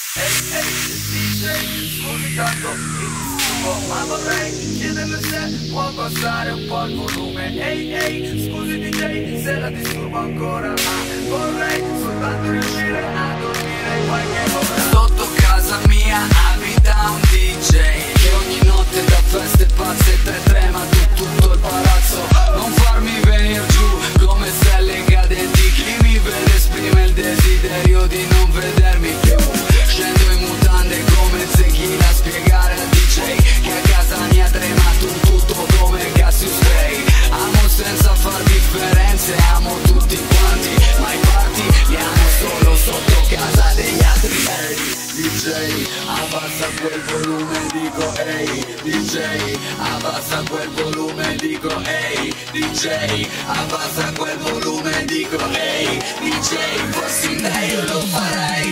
DJ, scusi tanto il disturbo, ma vorrei chiederle se può abbassare un po' il volume. Ehi, scusi DJ, se la disturbo ancora, ma vorrei soltanto riuscire a dormire qualche ora. Sotto casa mia abita un DJ che ogni notte da feste pazze te trema tutto il palazzo. Non farmi venire giù come stelle cadenti, chi mi vede esprime il desiderio di non vedermi più. Scendo in mutande come Zechina a spiegare al DJ che a casa mia trema tutto come Cassius Clay. Amo senza far differenze, amo tutti quanti, ma i party li amo solo sotto casa degli altri. Ehi, DJ, abbassa quel volume, dico ehi, DJ, abbassa quel volume, dico ehi, DJ, abbassa quel volume, dico ehi, DJ, fossi me io lo farei.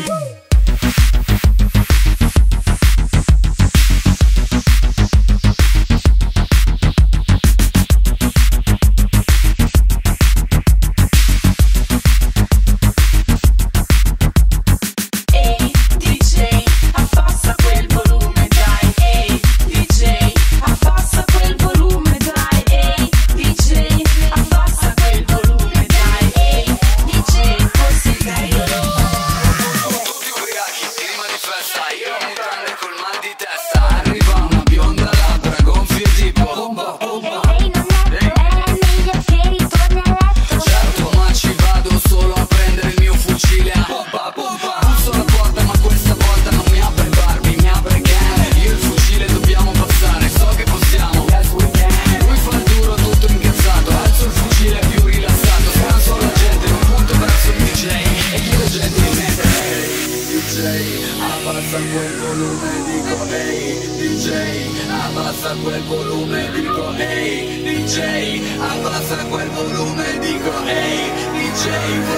Abbassa quel volume, dico ehi, DJ, abbassa quel volume, dico ehi, DJ, abbassa quel volume, dico ehi, DJ.